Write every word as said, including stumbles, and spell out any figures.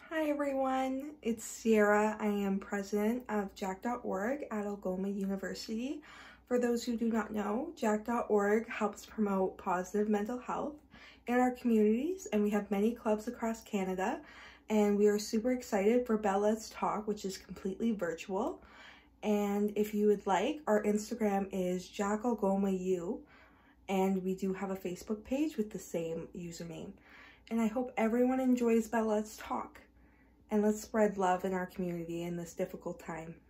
Hi everyone, it's Sierra. I am president of Jack dot org at Algoma University. For those who do not know, Jack dot org helps promote positive mental health in our communities, and we have many clubs across Canada, and we are super excited for Bell Let's Talk, which is completely virtual. And if you would like, our Instagram is Jack Algoma U, and we do have a Facebook page with the same username. And I hope everyone enjoys Bell Let's Talk. And let's spread love in our community in this difficult time.